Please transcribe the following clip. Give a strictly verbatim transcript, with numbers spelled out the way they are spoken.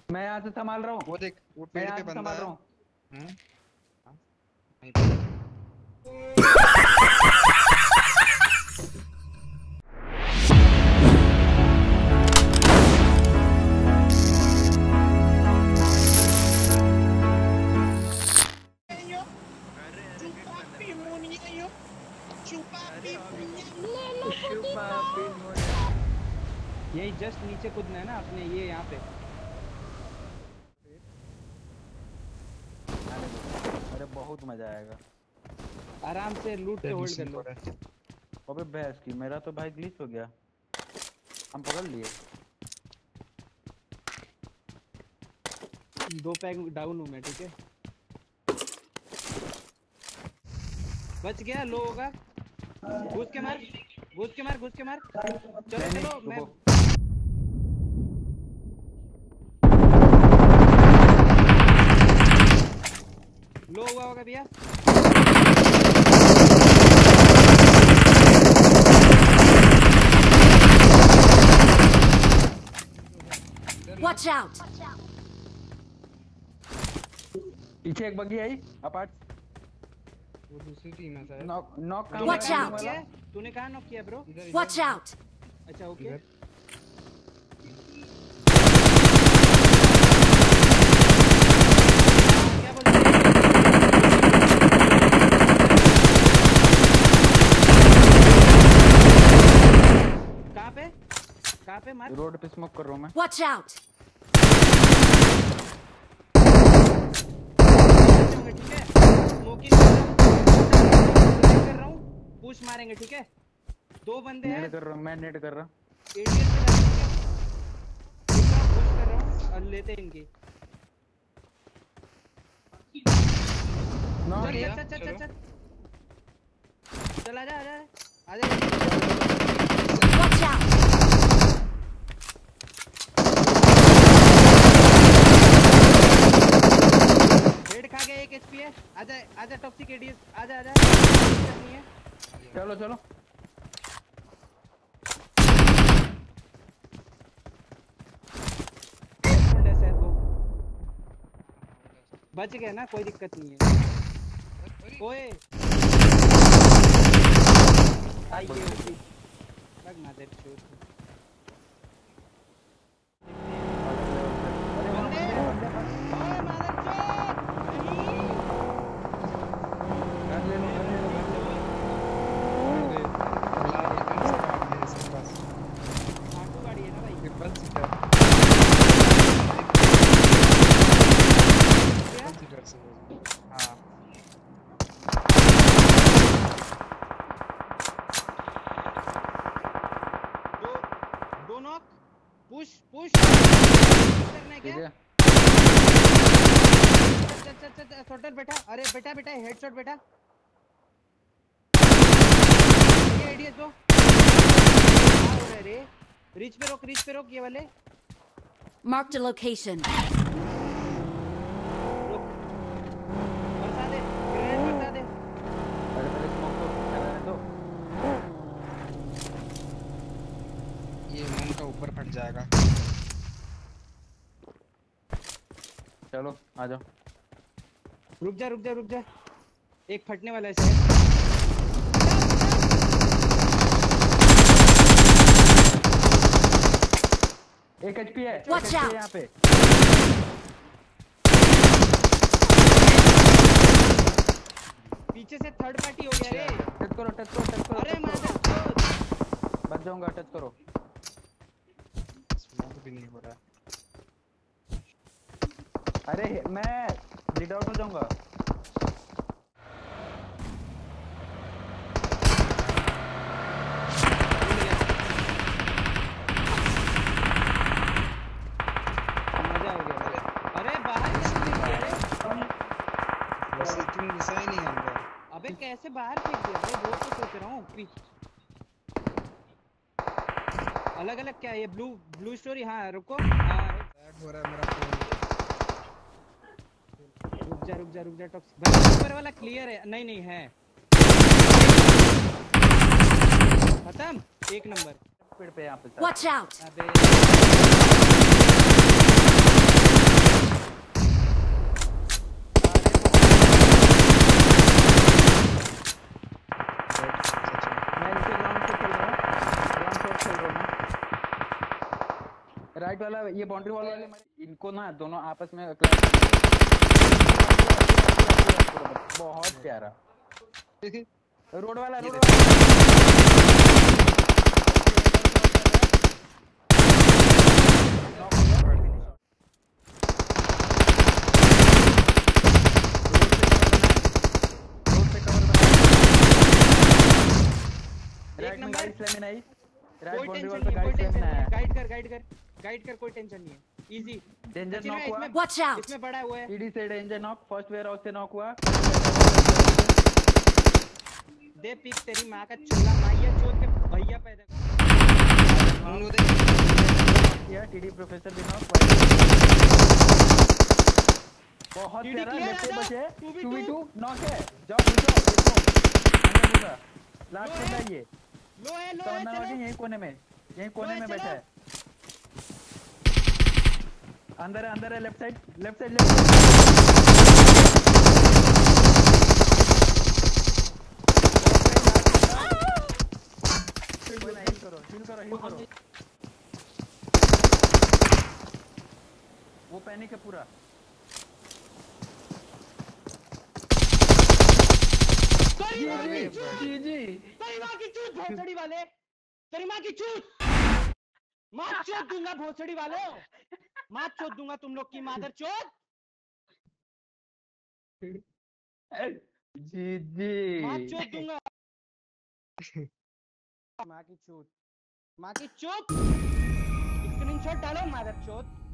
मैं यहाँ से संभाल रहा हूँ। वो देख वो पेड़ पे बंदा है। हम्म यही जस्ट नीचे कूदना है ना अपने, ये यहाँ पे। अरे बहुत मजा आएगा, आराम से लूट के होल्ड कर लो। अबे भैंस की, मेरा तो भाई ग्लिच हो गया, हम पकड़ लिए। दो पैक डाउन हूँ मैं, ठीक है। बच गया, लो होगा। घुस के मार, घुस के मार, घुस के मार। चलो चलो, मैं लो हुआ होगा भैया। Watch out! पीछे एक बग्गी आई अपार्ट। वो दूसरी टीम है शायद। नॉक नॉक का। Watch out! तूने कहाँ नॉक किया ब्रो? Watch out! अच्छा ओके। क्या बोल रहे हैं? कहाँ पे? कहाँ पे मार? रोड पे स्मोक कर रहा हूँ मैं। Watch out! ठीक है, स्मोकिंग कर रहा हूँ, पुश मारेंगे, ठीक है। दो बंदे हैं। नेट कर रहा हूँ मैं, नेट कर रहा हूँ। एडीएस पे पुश कर रहा हूँ और लेते हैं इनकी। चल चल चल चल चल, आजा आजा आजा। Watch out! हेड खा गया, एक एचपी है। आजा आजा टॉक्सिक एडीएस, आजा आजा। चलो चलो। बच गए ना, कोई दिक्कत नहीं है। ओए आइए ओके, लग मादर चोद। बंदे ओए मादर चोद नहीं। कर ले लो, कर ले लो, कर ले लो। आटो गाड़ी है ना भाई, ट्रिपल सीटर। हाँ दो दो नॉक। पुश पुश करना है क्या? चल चल चल चल, शॉटर बेटा। अरे बेटा बेटा, हेडशॉट बेटा। ये एडीएस दो। क्या हो रहा है रे? रिच पे रोक, रिच पे रोक, ये वाले। Marked a location. बरसा दे, ग्रेनेड बरसा दे। अरे पहले स्मोक तो कराने दो। ये मन का ऊपर फट जाएगा। चलो आ जाओ। रुक जा रुक जा रुक जा, एक फटने वाला है शायद। एक एचपी है, एक एचपी है यहाँ पे। पीछे से थर्ड पार्टी हो गया रे। टच करो टच करो टच करो। अरे मादर चोद, बच जाऊंगा, टच करो। स्मोक भी नहीं हो रहा। अरे मैं लीड आउट हो जाऊंगा। मजा आ गया। अरे बाहर कैसे फेंक दिया रे? वैसे तुम घुसा ही नहीं अंदर। अबे कैसे बाहर फेंक दिया रे? वो तो सोच रहा हूँ। अलग अलग क्या है ये? Blue blue story. हाँ रुको, हाँ लैग हो रहा है मेरा फोन। रुक जा रुक जा रुक जा। टॉक्स भाई ऊपर वाला क्लियर है? नहीं नहीं है, खत्म। एक नंबर पेड़ पे यहाँ पे। Watch out! अबे वाला ये बाउंड्री वॉल वाले इनको ना दोनों आपस में बहुत प्यारा। रोड वाला रोड वाला एक नंबर कोई टेंशन नहीं है, कोई टेंशन नहीं है। गाइड कर गाइड कर गाइड कर, कोई टेंशन नहीं है। इजी डेंजर नॉक हुआ। Watch out! इसमें बड़ा हुआ है। ईडी से danger knock, first warehouse से नॉक हुआ। दे पिक तेरी मां का चूल्हा माइया चोद के भैया पैदा कर। या टीडी प्रोफेसर भी नॉक। बहुत प्यारा लेफ्ट बचे। टू वी टू नॉक है। जाओ जाओ देखो लास्ट में ये लो है लो तो है चलो यही कोने में यही कोने में बैठा है। अंदर है अंदर है left side left side left कोई ना हिल करो हिल करो हिल करो। वो पैनिक है पूरा। जी जी जी तेरी मां की चूत भोसड़ी वाले, तेरी मां की चूत मां चोद दूंगा भोसड़ी वाले, मां चोद दूंगा तुम लोग की मादर चोद। जी जी मां चोद दूंगा मां की चूत मां की चूत। स्क्रीनशॉट डालो मादर चोद।